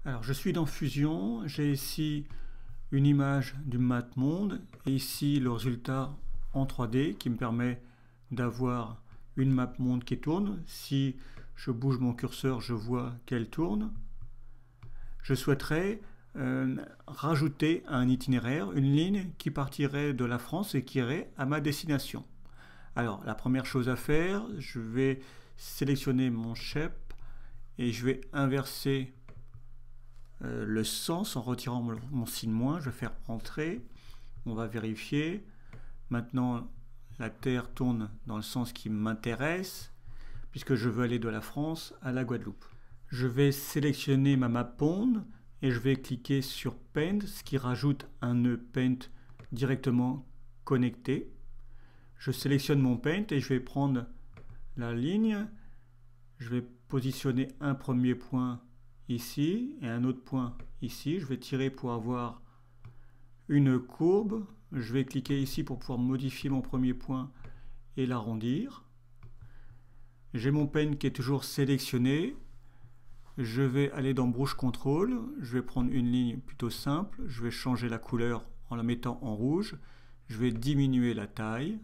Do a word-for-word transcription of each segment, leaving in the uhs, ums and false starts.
Alors, je suis dans Fusion, j'ai ici une image du MapMonde et ici le résultat en trois D qui me permet d'avoir une MapMonde qui tourne. Si je bouge mon curseur, je vois qu'elle tourne. Je souhaiterais euh, rajouter un itinéraire, une ligne qui partirait de la France et qui irait à ma destination. Alors, la première chose à faire, je vais sélectionner mon shape et je vais inverser euh, le sens en retirant mon, mon signe moins. Je vais faire entrer. On va vérifier. Maintenant, la Terre tourne dans le sens qui m'intéresse puisque je veux aller de la France à la Guadeloupe. Je vais sélectionner ma MapMonde et je vais cliquer sur Paint, ce qui rajoute un nœud Paint directement connecté. Je sélectionne mon Paint et je vais prendre la ligne. Je vais positionner un premier point ici et un autre point ici. Je vais tirer pour avoir une courbe. Je vais cliquer ici pour pouvoir modifier mon premier point et l'arrondir. J'ai mon Paint qui est toujours sélectionné. Je vais aller dans Brush Control. Je vais prendre une ligne plutôt simple. Je vais changer la couleur en la mettant en rouge. Je vais diminuer la taille.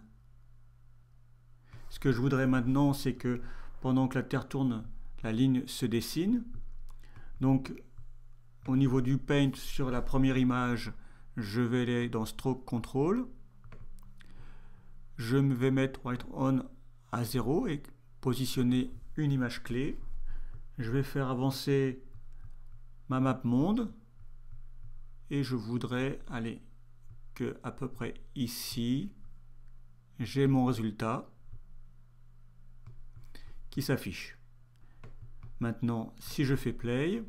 Ce que je voudrais maintenant, c'est que pendant que la Terre tourne, la ligne se dessine. Donc, au niveau du Paint, sur la première image, je vais aller dans Stroke Control. Je vais mettre White On à zéro et positionner une image clé. Je vais faire avancer ma MapMonde et je voudrais aller que à peu près ici, j'ai mon résultat qui s'affiche. Maintenant, si je fais play,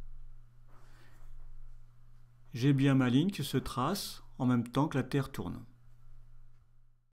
j'ai bien ma ligne qui se trace en même temps que la Terre tourne.